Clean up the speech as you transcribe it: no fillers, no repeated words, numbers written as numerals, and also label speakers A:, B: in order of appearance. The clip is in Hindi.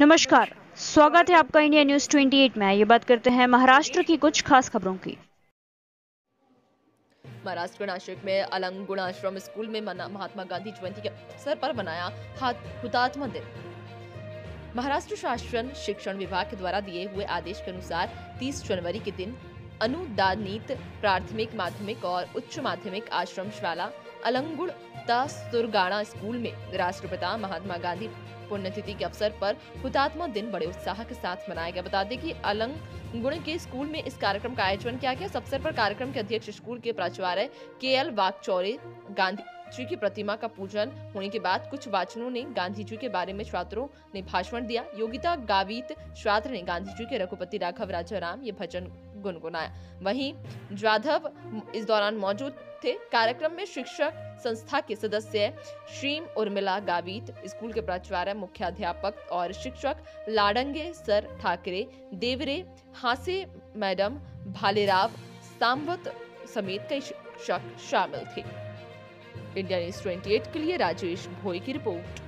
A: नमस्कार, स्वागत है आपका इंडिया न्यूज 28 में। ये बात करते हैं महाराष्ट्र की कुछ खास खबरों की।
B: महाराष्ट्र नाशिक में अलंग गुणाश्रम स्कूल में महात्मा गांधी जयंती के अवसर पर मनाया हुतात्मा दिन। महाराष्ट्र शासन शिक्षण विभाग के द्वारा दिए हुए आदेश के अनुसार 30 जनवरी के दिन अनुदानित प्राथमिक, माध्यमिक और उच्च माध्यमिक आश्रम शाला अलंगुण सुरगाणा स्कूल में राष्ट्रपिता महात्मा गांधी पुण्यतिथि के अवसर पर हुतात्मा दिन बड़े उत्साह के साथ मनाया गया। बता दें कि अलंगुण के स्कूल में इस कार्यक्रम का आयोजन किया गया। इस अवसर पर कार्यक्रम के अध्यक्ष स्कूल के प्राचार्य KL वाकचौरे गांधी जी की प्रतिमा का पूजन होने के बाद कुछ वाचनों ने गांधी जी के बारे में छात्रों ने भाषण दिया। योगिता गावित छात्र ने गांधी जी के रघुपति राघव राजा राम ये भजन गुनगुनाया। वहीं जाधव इस दौरान मौजूद थे। कार्यक्रम में शिक्षक संस्था के सदस्य श्रीम उर्मिला गावित, स्कूल के प्राचार्य, मुख्याध्यापक और शिक्षक लाडंगे सर ठाकरे, देवरे हासे, मैडम भालेराव सांवत समेत कई शिक्षक शामिल थे। इंडिया न्यूज 28 के लिए राजेश भोई की रिपोर्ट।